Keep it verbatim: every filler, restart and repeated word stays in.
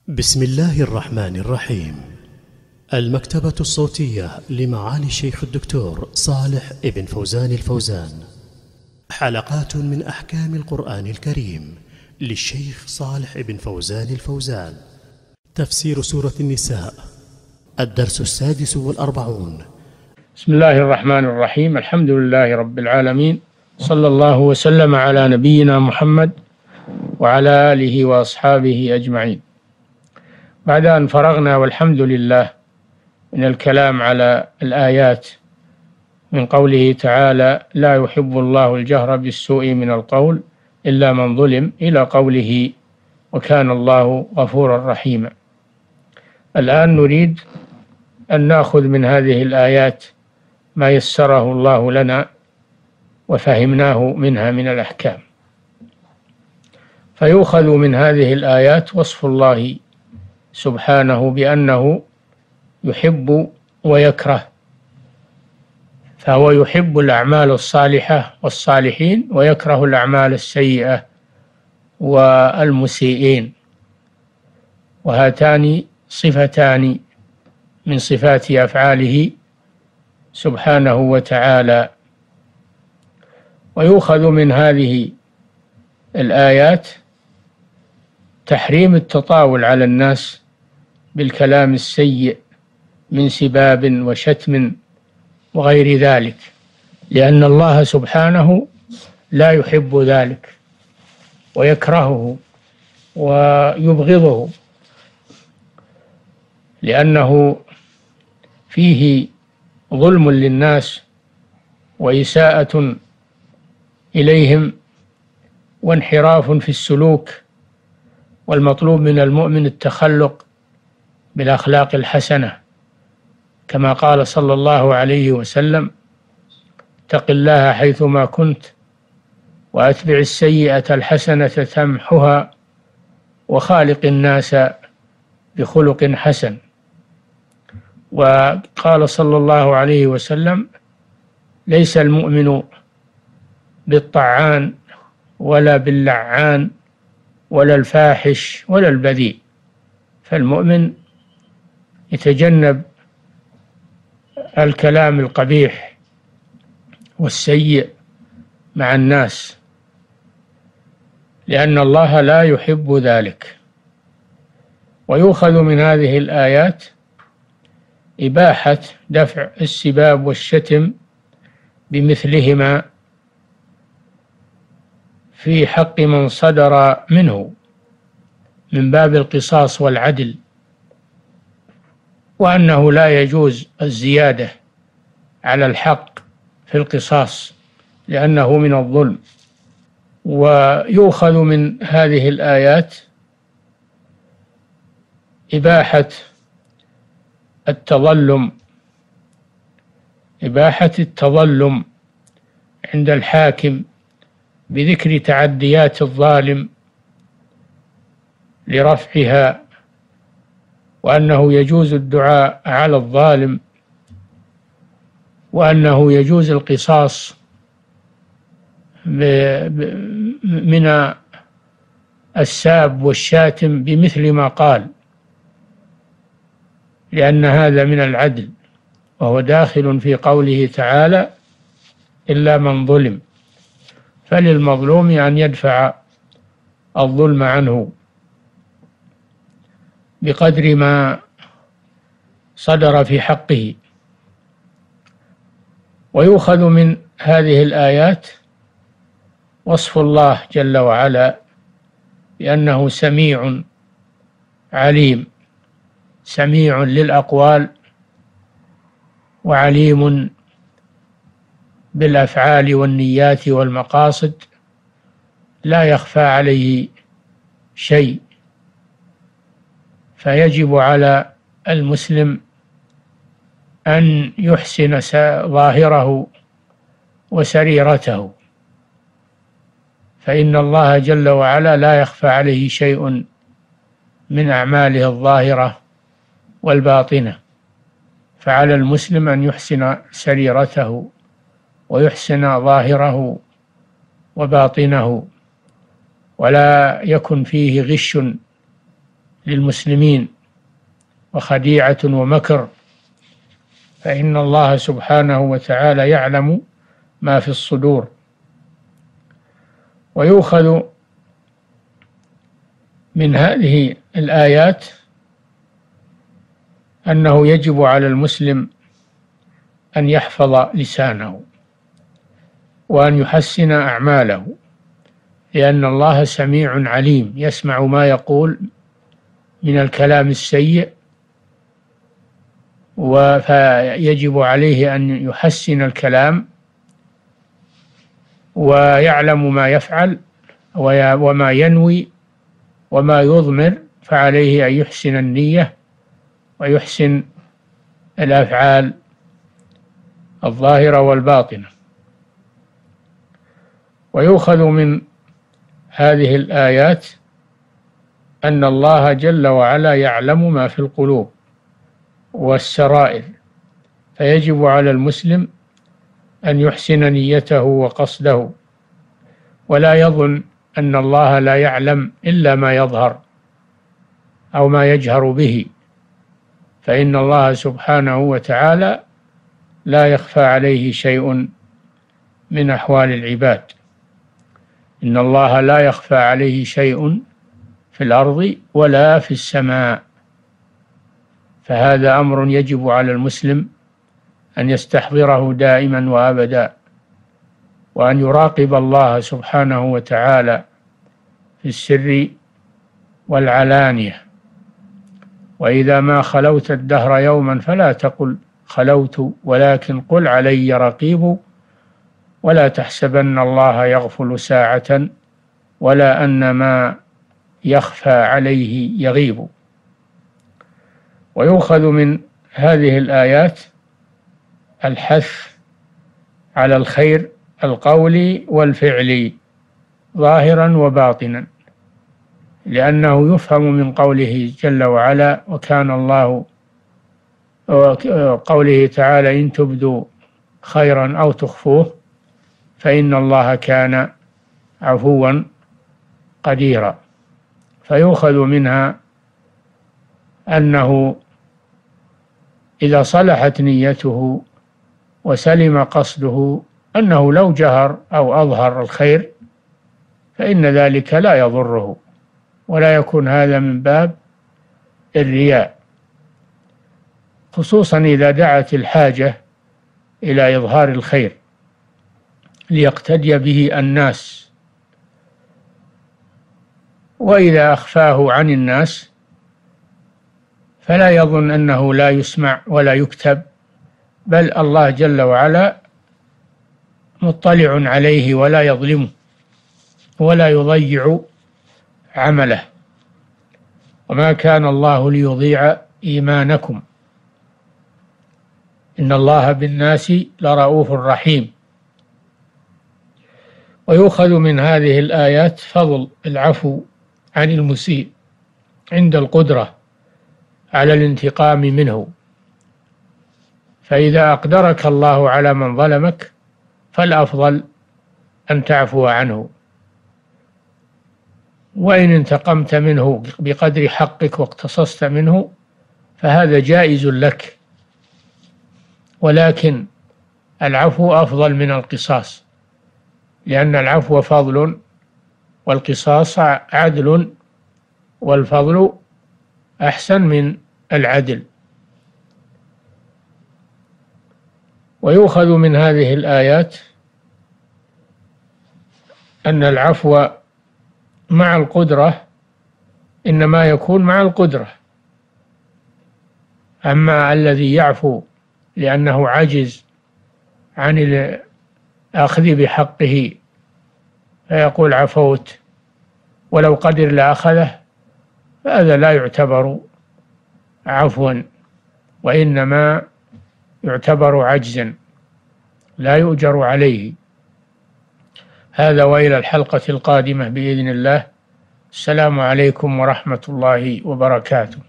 بسم الله الرحمن الرحيم. المكتبة الصوتية لمعالي الشيخ الدكتور صالح ابن فوزان الفوزان. حلقات من أحكام القرآن الكريم للشيخ صالح ابن فوزان الفوزان. تفسير سورة النساء، الدرس السادس والأربعون. بسم الله الرحمن الرحيم. الحمد لله رب العالمين، صلى الله وسلم على نبينا محمد وعلى آله وأصحابه أجمعين. بعد أن فرغنا والحمد لله من الكلام على الآيات من قوله تعالى: لا يحب الله الجهر بالسوء من القول إلا من ظلم، إلى قوله: وكان الله غفورا رحيما. الآن نريد أن نأخذ من هذه الآيات ما يسره الله لنا وفهمناه منها من الأحكام. فيؤخذ من هذه الآيات وصف الله سبحانه بأنه يحب ويكره، فهو يحب الأعمال الصالحة والصالحين ويكره الأعمال السيئة والمسيئين، وهاتان صفتان من صفات أفعاله سبحانه وتعالى. ويؤخذ من هذه الآيات تحريم التطاول على الناس بالكلام السيء من سباب وشتم وغير ذلك، لأن الله سبحانه لا يحب ذلك ويكرهه ويبغضه، لأنه فيه ظلم للناس وإساءة إليهم وانحراف في السلوك. والمطلوب من المؤمن التخلق بالأخلاق الحسنة، كما قال صلى الله عليه وسلم: اتق الله حيثما كنت وأتبع السيئة الحسنة تمحها وخالق الناس بخلق حسن. وقال صلى الله عليه وسلم: ليس المؤمن بالطعان ولا باللعان ولا الفاحش ولا البذيء، فالمؤمن يتجنب الكلام القبيح والسيء مع الناس، لأن الله لا يحب ذلك. ويؤخذ من هذه الآيات إباحة دفع السباب والشتم بمثلهما في حق من صدر منه من باب القصاص والعدل، وأنه لا يجوز الزيادة على الحق في القصاص لأنه من الظلم. ويؤخذ من هذه الآيات إباحة التظلم إباحة التظلم عند الحاكم بذكر تعديات الظالم لرفعها، وأنه يجوز الدعاء على الظالم، وأنه يجوز القصاص من الساب والشاتم بمثل ما قال، لأن هذا من العدل، وهو داخل في قوله تعالى: إلا من ظلم، فللمظلوم أن يدفع الظلم عنه بقدر ما صدر في حقه. ويؤخذ من هذه الآيات وصف الله جل وعلا بأنه سميع عليم، سميع للأقوال وعليم بالأفعال والنيات والمقاصد، لا يخفى عليه شيء. فيجب على المسلم أن يحسن ظاهره وسريرته، فإن الله جل وعلا لا يخفى عليه شيء من أعماله الظاهرة والباطنة. فعلى المسلم أن يحسن سريرته ويحسن ظاهره وباطنه، ولا يكن فيه غش للمسلمين وخديعة ومكر، فإن الله سبحانه وتعالى يعلم ما في الصدور. ويؤخذ من هذه الآيات أنه يجب على المسلم أن يحفظ لسانه وأن يحسن أعماله، لأن الله سميع عليم يسمع ما يقول من الكلام السيء، فيجب عليه أن يحسن الكلام ويعلم ما يفعل وما ينوي وما يضمر، فعليه أن يحسن النية ويحسن الأفعال الظاهرة والباطنة. ويؤخذ من هذه الآيات أن الله جل وعلا يعلم ما في القلوب والسرائر، فيجب على المسلم أن يحسن نيته وقصده، ولا يظن أن الله لا يعلم إلا ما يظهر أو ما يجهر به، فإن الله سبحانه وتعالى لا يخفى عليه شيء من أحوال العباد. إن الله لا يخفى عليه شيء في الأرض ولا في السماء، فهذا أمر يجب على المسلم أن يستحضره دائما وأبدا، وأن يراقب الله سبحانه وتعالى في السر والعلانية. وإذا ما خلوت الدهر يوما فلا تقل خلوت، ولكن قل علي رقيب، ولا تحسبن الله يغفل ساعة ولا أن ما يخفى عليه يغيب. ويؤخذ من هذه الآيات الحث على الخير القولي والفعلي ظاهرا وباطنا، لأنه يفهم من قوله جل وعلا وكان الله قوله تعالى إن تبدوا خيرا أو تخفوه فإن الله كان عفوا قديرا. فيؤخذ منها أنه إذا صلحت نيته وسلم قصده أنه لو جهر أو أظهر الخير فإن ذلك لا يضره، ولا يكون هذا من باب الرياء، خصوصا إذا دعت الحاجة إلى إظهار الخير ليقتدي به الناس. وإذا أخفاه عن الناس فلا يظن أنه لا يسمع ولا يكتب، بل الله جل وعلا مطلع عليه ولا يظلمه ولا يضيع عمله. وما كان الله ليضيع إيمانكم إن الله بالناس لرؤوف رحيم. ويؤخذ من هذه الآيات فضل العفو عن المسيء عند القدرة على الانتقام منه، فإذا أقدرك الله على من ظلمك فالأفضل أن تعفو عنه، وإن انتقمت منه بقدر حقك واقتصصت منه فهذا جائز لك، ولكن العفو أفضل من القصاص، لأن العفو فضل والقصاص عدل، والفضل أحسن من العدل. ويؤخذ من هذه الآيات أن العفو مع القدرة إنما يكون مع القدرة، أما الذي يعفو لأنه عجز عن الأخذ بحقه فيقول عفوت ولو قدر لأخذه، فهذا لا يعتبر عفوا، وإنما يعتبر عجزا لا يؤجر عليه. هذا وإلى الحلقة القادمة بإذن الله. السلام عليكم ورحمة الله وبركاته.